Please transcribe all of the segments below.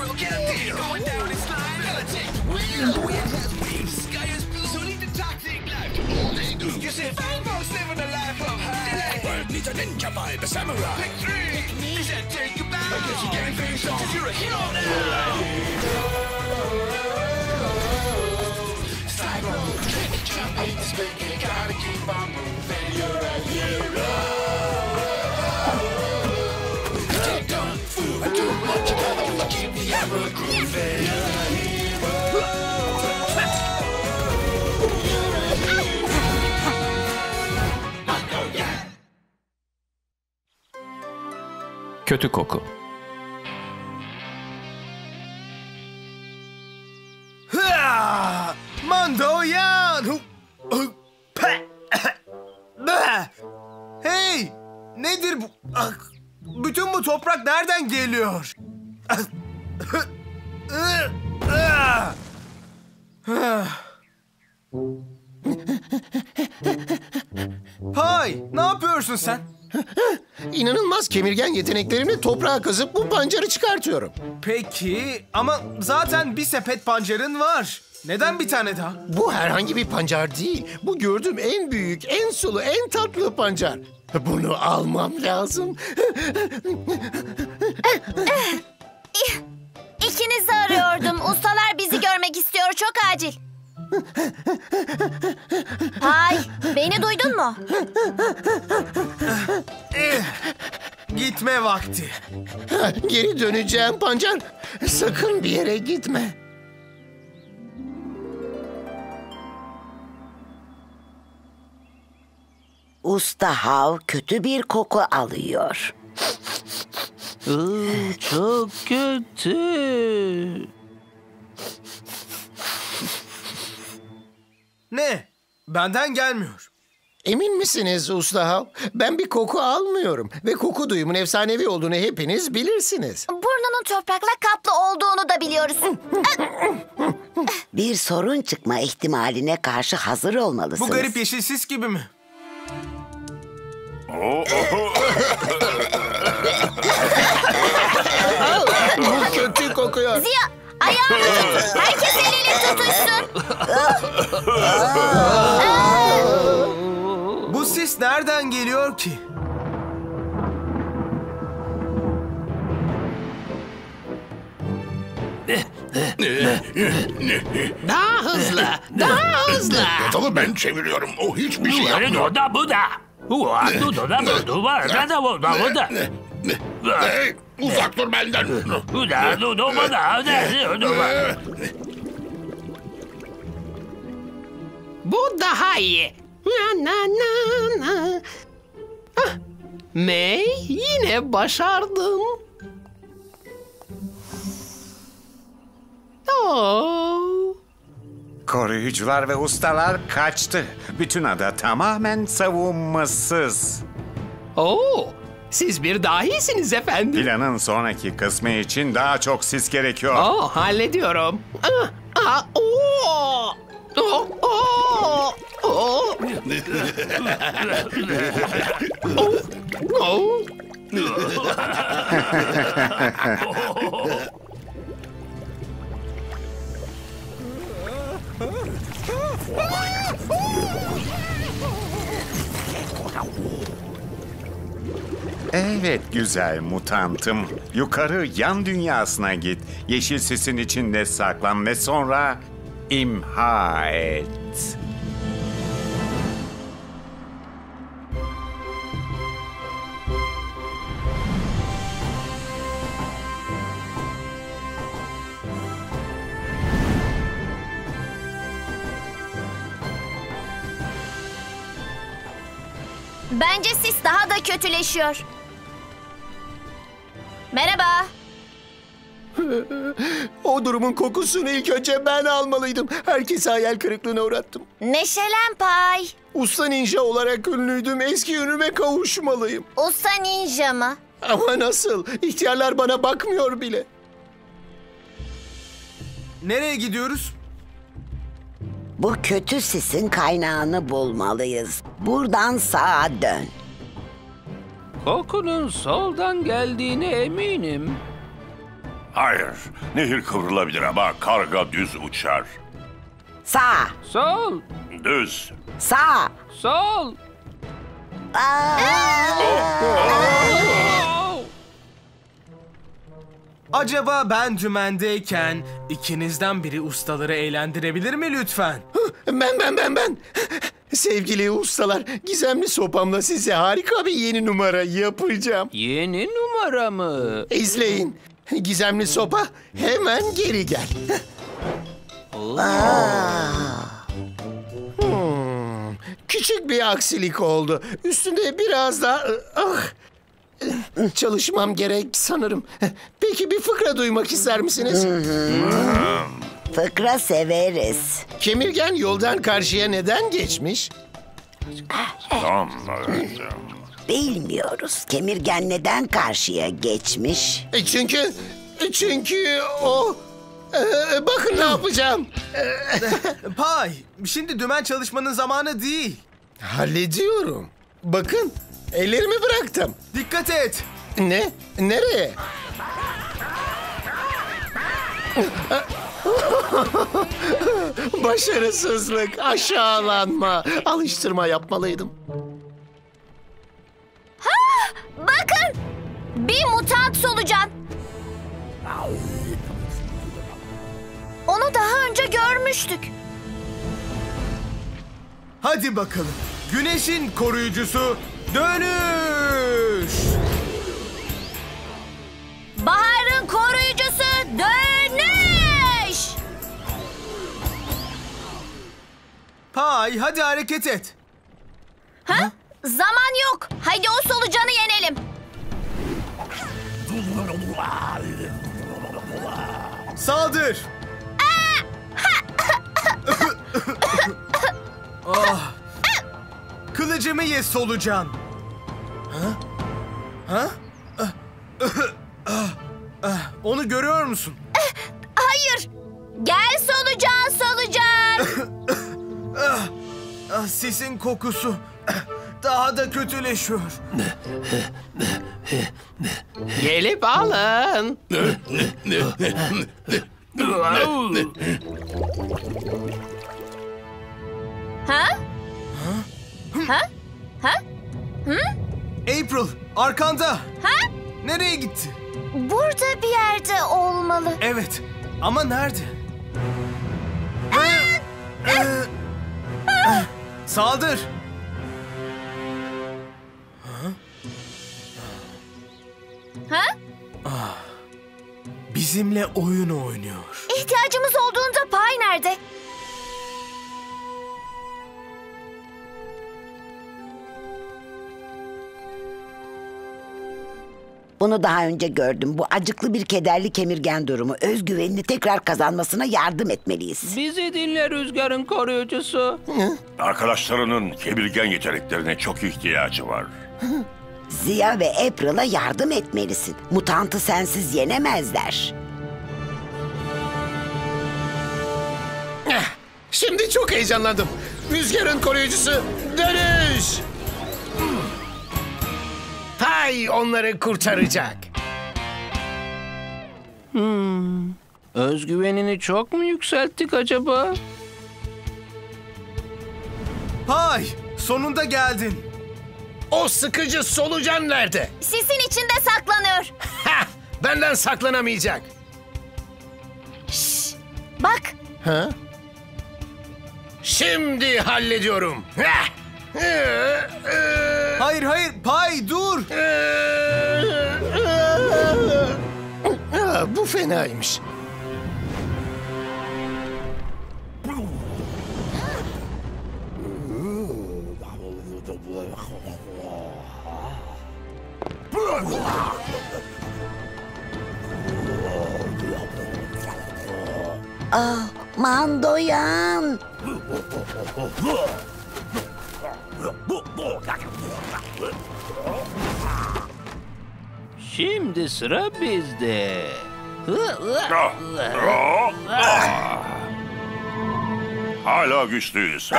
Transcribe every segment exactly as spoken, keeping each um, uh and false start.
Kötü koku. Ha! Mando yan! Hey! Nedir bu? Bütün bu toprak nereden geliyor? Hay! Ne yapıyorsun sen? İnanılmaz kemirgen yeteneklerimle toprağa kazıp bu pancarı çıkartıyorum. Peki ama zaten bir sepet pancarın var. Neden bir tane daha? Bu herhangi bir pancar değil. Bu gördüğüm en büyük, en sulu, en tatlı pancar. Bunu almam lazım. İkinizi arıyordum. Ustalar bizi görmek istiyor. Çok acil. Hay, beni duydun mu? Gitme vakti. Geri döneceğim pancar. Sakın bir yere gitme. Usta Hav kötü bir koku alıyor. Iı, çok kötü. Ne? Benden gelmiyor. Emin misiniz Usta Hav? Ben bir koku almıyorum. Ve koku duyumun efsanevi olduğunu hepiniz bilirsiniz. Burnunun toprakla kaplı olduğunu da biliyoruz. Bir sorun çıkma ihtimaline karşı hazır olmalısınız. Bu garip yeşil sis gibi mi? Bu kötü kokuyor. Ziya, ayağını tut. Herkes eliyle tutuşsun. Bu sis nereden geliyor ki? Daha hızlı, daha hızlı. Yatalı ben çeviriyorum. O hiçbir şey yapmıyor. Bu da bu da. Ua, bu da bu da var. Ne de bu da bu da. Hey, uzak dur benden. Bu da bu da bu da. Bu daha iyi. Na na na na. Ah, May, yine başardın. Oh. Koruyucular ve ustalar kaçtı. Bütün ada tamamen savunmasız. Oo, siz bir dahisiniz efendim. Planın sonraki kısmı için daha çok sis gerekiyor. Oo, hallediyorum. Ah, ah, oo. Oh, oh, oh. Oh, oh. Evet güzel mutantım. Yukarı yan dünyasına git. Yeşil sisin içinde saklan ve sonra imha et. Bence sis daha da kötüleşiyor. Merhaba. O durumun kokusunu ilk önce ben almalıydım. Herkesi hayal kırıklığına uğrattım. Neşelen Pay. Usta ninja olarak ünlüydüm. Eski ünüme kavuşmalıyım. Usta ninja mı? Ama nasıl? İhtiyarlar bana bakmıyor bile. Nereye gidiyoruz? Bu kötü sisin kaynağını bulmalıyız. Buradan sağa dön. Kokunun soldan geldiğine eminim. Hayır, nehir kıvrılabilir ama karga düz uçar. Sağ, Sol. Düz. sağ. Sol. Acaba ben dümendeyken ikinizden biri ustaları eğlendirebilir mi lütfen? Ben ben ben ben. Sevgili ustalar, gizemli sopamla size harika bir yeni numara yapacağım. Yeni numara mı? İzleyin. Gizemli sopa, hemen geri gel. Hmm, küçük bir aksilik oldu. Üstünde biraz daha... Ah, çalışmam gerek sanırım. Peki bir fıkra duymak ister misiniz? Fıkra severiz. Kemirgen yoldan karşıya neden geçmiş? Tamam. Bilmiyoruz. Kemirgen neden karşıya geçmiş? E, Çünkü... Çünkü o... Ee, bakın ne yapacağım. Pay, şimdi dümen çalışmanın zamanı değil. Hallediyorum. Bakın, ellerimi bıraktım. Dikkat et. Ne? Nereye? Başarısızlık, aşağılanma. Alıştırma yapmalıydım. Bakın! Bir mutant solucan. Onu daha önce görmüştük. Hadi bakalım. Güneşin koruyucusu dönüş. Baharın koruyucusu dönüş! Pay, hadi hareket et. Ha? Zaman yok. Haydi o solucanı yenelim. Saldır. Ah. Kılıcımı ye solucan. Ha? Ha? Ah. Ah. Ah. Onu görüyor musun? Hayır. Gel solucan solucan. Ah, sesin kokusu daha da kötüleşiyor. Gelip alın. Ha? Ha? Ha? April, arkanda. Ha? Nereye gitti? Burada bir yerde olmalı. Evet, ama nerede? Saldır. Ha? Bizimle oyun oynuyor. İhtiyacımız olduğunda Pay nerede? Bunu daha önce gördüm. Bu acıklı bir kederli kemirgen durumu. Özgüvenini tekrar kazanmasına yardım etmeliyiz. Bizi dinle rüzgarın koruyucusu. Arkadaşlarının kemirgen yeteneklerine çok ihtiyacı var. Ziya ve April'a yardım etmelisin. Mutantı sensiz yenemezler. Şimdi çok heyecanlandım. Rüzgarın koruyucusu dönüş. Pay onları kurtaracak. Hmm. Özgüvenini çok mu yükselttik acaba? Pay, sonunda geldin. O sıkıcı solucan nerede? Sisin içinde saklanıyor. Ha, benden saklanamayacak. Şşş, bak. Ha? Şimdi hallediyorum. Ha! Hayır hayır, Pay dur. Ha, bu fenaymış. Ah, Mandoyan. Şimdi sıra bizde. Ah, ah, ah. Hala güçlüyüz.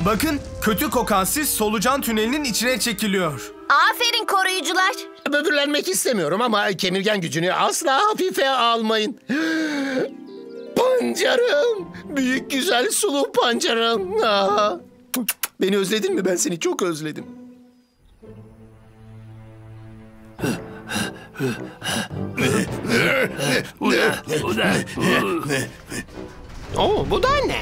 Bakın, kötü kokan sis solucan tünelinin içine çekiliyor. Aferin koruyucular. Böbürlenmek istemiyorum ama kemirgen gücünü asla hafife almayın. Pancarım. Büyük güzel sulu pancarım. Aa. Beni özledin mi? Ben seni çok özledim. Oo, bu da ne?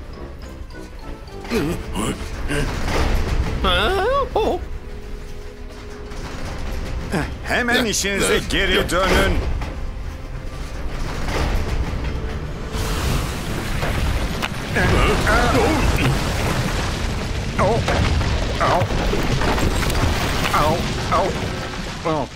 Ha, oh. Hemen işinize geri dönün. Au. Au. Au. Au. Au.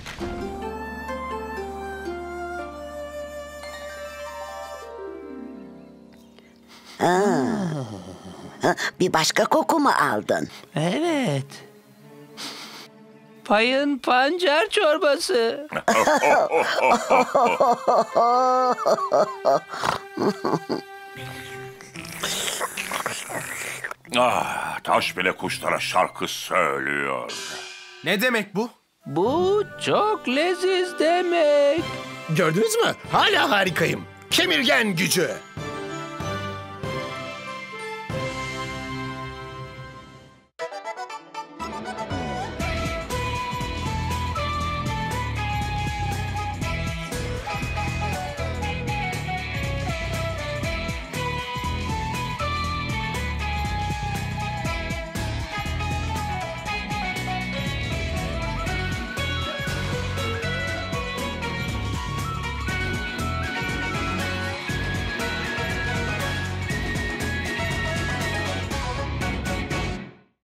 Ha, bir başka koku mu aldın? Evet. Payın pancar çorbası. Ah, taş bile kuşlara şarkı söylüyor. Ne demek bu? Bu çok leziz demek. Gördünüz mü? Hala harikayım. Kemirgen gücü.